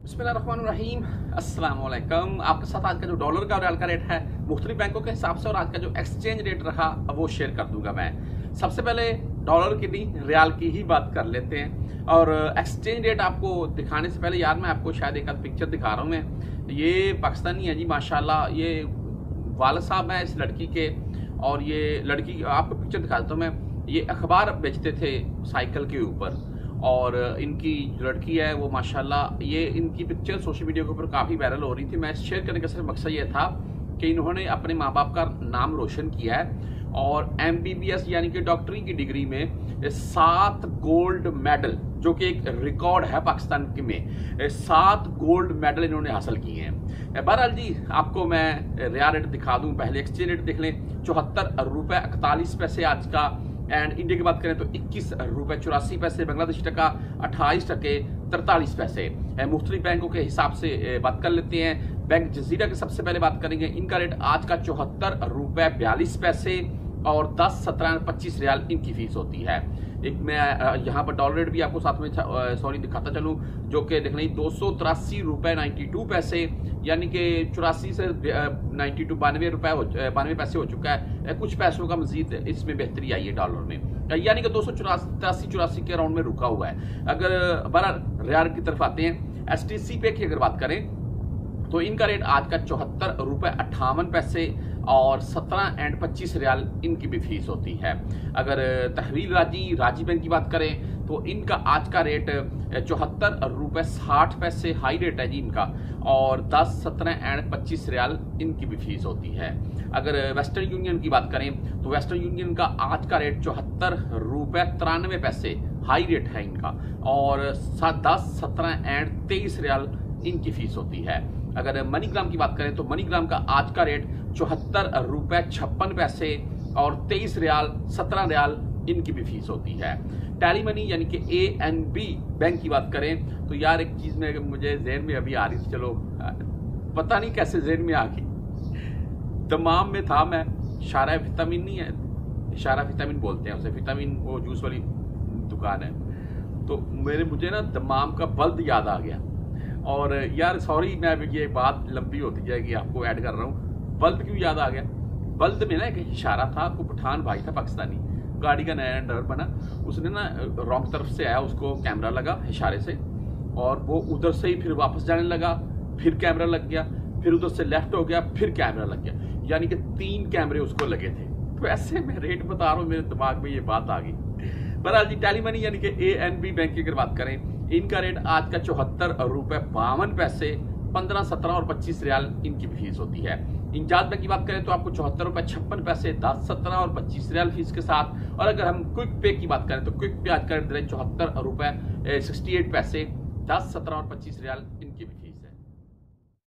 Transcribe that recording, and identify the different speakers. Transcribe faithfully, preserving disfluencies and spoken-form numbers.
Speaker 1: बिस्मिल्लाहिर्रहमानिर्रहीम, अस्सलाम वालेकुम। आपके साथ आज का जो डॉलर का और रियाल का रेट है मुख्तलिफ बैंकों के हिसाब से और आज का जो एक्सचेंज रेट रहा वो शेयर कर दूंगा मैं। सबसे पहले डॉलर की नहीं रियाल की ही बात कर लेते हैं। और एक्सचेंज रेट आपको दिखाने से पहले यार मैं आपको शायद एक आध पिक्चर दिखा रहा हूँ। मैं ये पाकिस्तानी है जी माशाल्लाह, ये वाल साहब हैं इस लड़की के। और ये लड़की आपको पिक्चर दिखा देता हूँ मैं। ये अखबार बेचते थे साइकिल के ऊपर और इनकी जो लड़की है वो माशाल्लाह, ये इनकी पिक्चर सोशल मीडिया के ऊपर काफ़ी वायरल हो रही थी। मैं शेयर करने का सिर्फ मकसद ये था कि इन्होंने अपने माँ बाप का नाम रोशन किया है और एम बी बी एस यानी कि डॉक्टरी की डिग्री में सात गोल्ड मेडल, जो कि एक रिकॉर्ड है पाकिस्तान के में, सात गोल्ड मेडल इन्होंने हासिल किए हैं। बहरहाल जी आपको मैं रियाल रेट दिखा दूं। पहले एक्सचेंज रेट देख लें, चौहत्तर रुपये इकतालीस पैसे आज का। एंड इंडिया की बात करें तो इक्कीस रुपये चौरासी पैसे, बांग्लादेशी टका अट्ठाईस टके तरतालीस पैसे। मुख्तलिफ बैंकों के हिसाब से बात कर लेते हैं। बैंक जजीरा की सबसे पहले बात करेंगे। इनका रेट आज का चौहत्तर रुपये बयालीस पैसे और दस सत्रह पच्चीस रियाल इनकी फीस होती है। एक मैं यहाँ पर डॉलर रेट भी आपको साथ में सॉरी दिखाता चलूँ, जो कि देख लें दो सौ तिरासी रुपये नाइन्टी टू पैसे, यानी कि चौरासी से नाइन्टी टू बानवे रुपये हो बानवे पैसे हो चुका है। कुछ पैसों का मजीद इसमें बेहतरी आई है डॉलर में, यानी कि दो सौ तिरासी चौरासी के राउंड में रुका हुआ है। अगर बराबर रियाल की तरफ आते हैं, एस टी सी पे की अगर बात करें तो इनका रेट आज का चौहत्तर रुपये अट्ठावन पैसे और सत्रह एंड पच्चीस रियाल इनकी भी फीस होती है। अगर तहवील राजी राजी बैंक की बात करें तो इनका आज का रेट चौहत्तर रुपये साठ पैसे हाई रेट है जी इनका, और दस सत्रह एंड पच्चीस रियाल इनकी भी फीस होती है। अगर वेस्टर्न यूनियन की बात करें तो वेस्टर्न यूनियन का आज का रेट चौहत्तर रुपये तिरानवे पैसे हाई रेट है इनका, और दस सत्रह एंड तेईस रियाल इनकी फीस होती है। अगर मनीग्राम की बात करें तो मनीग्राम का आज का रेट चौहत्तर रुपये छप्पन पैसे और तेईस रियाल सत्रह रियाल इनकी भी फीस होती है। टैली मनी यानी कि ए एन बी बैंक की बात करें तो यार एक चीज में मुझे जहन में अभी आ रही थी, चलो पता नहीं कैसे जहन में आ गई, दमाम में था मैं। शारा विटामिन नहीं है, शारा विटामिन बोलते हैं उसे, विटामिन वो जूस वाली दुकान है। तो मेरे मुझे ना दमाम का बल्द याद आ गया। और यार सॉरी मैं ये बात लंबी होती जाएगी, आपको ऐड कर रहा हूँ। बल्द क्यों याद आ गया? बल्द में ना एक इशारा था, को पठान भाई था पाकिस्तानी, गाड़ी का नया ड्राइवर बना, उसने ना रॉन्ग तरफ से आया, उसको कैमरा लगा इशारे से और वो उधर से ही फिर वापस जाने लगा, फिर कैमरा लग गया, फिर उधर से लेफ्ट हो गया, फिर कैमरा लग गया, यानी कि तीन कैमरे उसको लगे थे। तो ऐसे मैं रेट बता रहा हूँ, मेरे दिमाग में ये बात आ गई। बहरहाल जी टैली मनी यानी कि ए एन बी बैंक की अगर बात करें, इनका रेट आज का चौहत्तर रुपये बावन पैसे, पंद्रह सत्रह और पच्चीस रियाल इनकी फीस होती है। इंजाज बैंक की बात करें तो आपको चौहत्तर रुपये छप्पन पैसे, दस सत्रह और पच्चीस रियाल फीस के साथ। और अगर हम क्विक पे की बात करें तो क्विक पे आज का रेट चौहत्तर रुपये सिक्सटी एट पैसे, दस सत्रह और पच्चीस रियाल इनकी भी फीस।